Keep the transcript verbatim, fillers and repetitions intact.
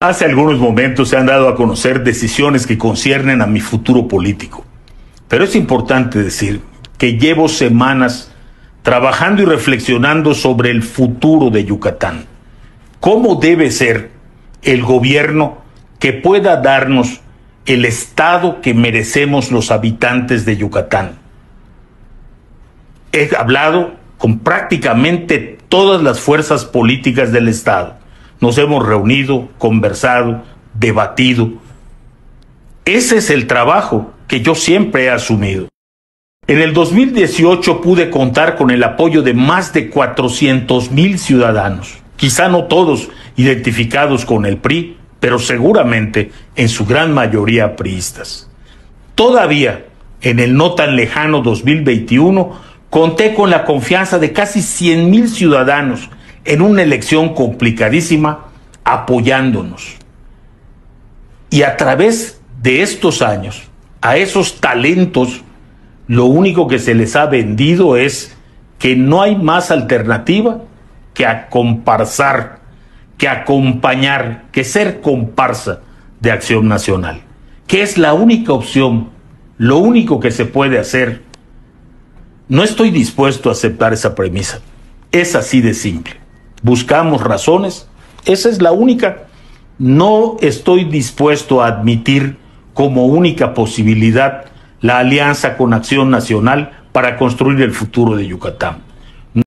Hace algunos momentos se han dado a conocer decisiones que conciernen a mi futuro político. Pero es importante decir que llevo semanas trabajando y reflexionando sobre el futuro de Yucatán. ¿Cómo debe ser el gobierno que pueda darnos el estado que merecemos los habitantes de Yucatán? He hablado con prácticamente todas las fuerzas políticas del estado. Nos hemos reunido, conversado, debatido. Ese es el trabajo que yo siempre he asumido. En el dos mil dieciocho pude contar con el apoyo de más de cuatrocientos mil ciudadanos, quizá no todos identificados con el P R I, pero seguramente en su gran mayoría priistas. Todavía, en el no tan lejano dos mil veintiuno, conté con la confianza de casi cien mil ciudadanos en una elección complicadísima, apoyándonos. Y a través de estos años, a esos talentos, lo único que se les ha vendido es que no hay más alternativa que acomparsar, que acompañar, que ser comparsa de Acción Nacional, que es la única opción, lo único que se puede hacer. No estoy dispuesto a aceptar esa premisa. Es así de simple. Buscamos razones, esa es la única. No estoy dispuesto a admitir como única posibilidad la alianza con Acción Nacional para construir el futuro de Yucatán.